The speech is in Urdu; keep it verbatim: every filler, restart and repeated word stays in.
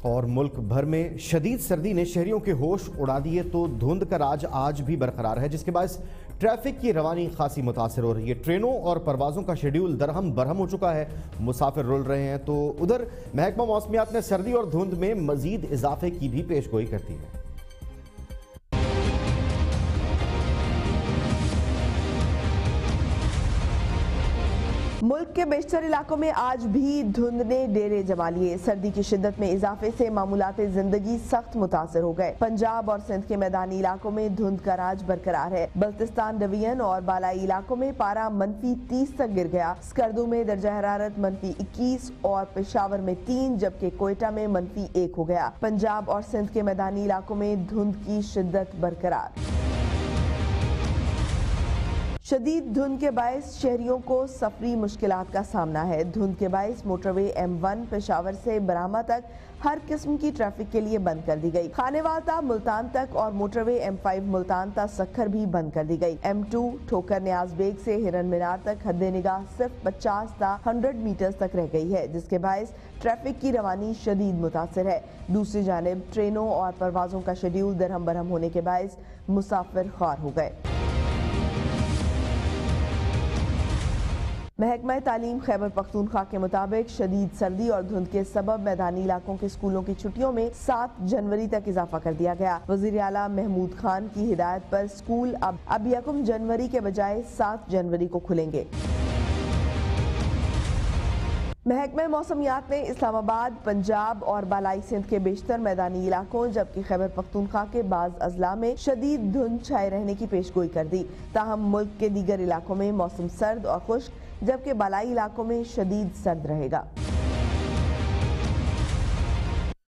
اور ملک بھر میں شدید سردی نے شہریوں کے ہوش اڑا دیے تو دھند کا راج آج بھی برقرار ہے، جس کے باعث ٹریفک کی روانی خاصی متاثر ہو رہی ہے۔ ٹرینوں اور پروازوں کا شیڈیول درہم برہم ہو چکا ہے، مسافر رول رہے ہیں، تو ادھر محکمہ موسمیات نے سردی اور دھند میں مزید اضافے کی بھی پیش گوئی کرتی ہے۔ ملک کے بیشتر علاقوں میں آج بھی دھند نے ڈیرے جما لیے۔ سردی کی شدت میں اضافے سے معمولات زندگی سخت متاثر ہو گئے۔ پنجاب اور سندھ کے میدانی علاقوں میں دھند کا راج برقرار ہے۔ بلتستان ڈویژن اور بالائی علاقوں میں پارہ منفی تیس تک گر گیا۔ اسکردو میں درجہ حرارت منفی اکیس اور پشاور میں تین جبکہ کوئٹہ میں منفی ایک ہو گیا۔ پنجاب اور سندھ کے میدانی علاقوں میں دھند کی شدت برقرار۔ شدید دھند کے باعث شہریوں کو سفری مشکلات کا سامنا ہے۔ دھند کے باعث motorway M one Peshawar سے برہمہ تک ہر قسم کی ٹریفک کے لیے بند کر دی گئی۔ خانیوال تا ملتان تک اور motorway M five Multan تا سکھر بھی بند کر دی گئی۔ ایم ٹو ٹھوکر نیاز بیگ سے ہرن مینار تک حد نگاہ صرف پچاس تا ہنڈریڈ میٹرز تک رہ گئی ہے، جس کے باعث ٹریفک کی روانی شدید متاثر ہے۔ دوسری جانب ٹرینوں اور پروازوں کا شیڈیول درہم برہم ہونے کے باعث مسافر خوار ہو گئے۔ محکمہ تعلیم خیبر پختونخوا کے مطابق شدید سردی اور دھند کے سبب میدانی علاقوں کے اسکولوں کی چھٹیوں میں سات جنوری تک اضافہ کر دیا گیا۔ وزیر اعلیٰ محمود خان کی ہدایت پر اسکول اب اب یکم جنوری کے بجائے سات جنوری کو کھلیں گے۔ محکمہ موسمیات نے اسلام آباد، پنجاب اور بالائی سندھ کے بیشتر میدانی علاقوں جبکہ خیبر پختونخوا کے بعض اضلاع میں شدید دھند چھائے رہنے کی پیش گوئی کر دی۔ تاہم ملک کے دیگر علاقوں میں موسم سرد اور خشک جبکہ بالائی علاقوں میں شدید سرد رہے گا۔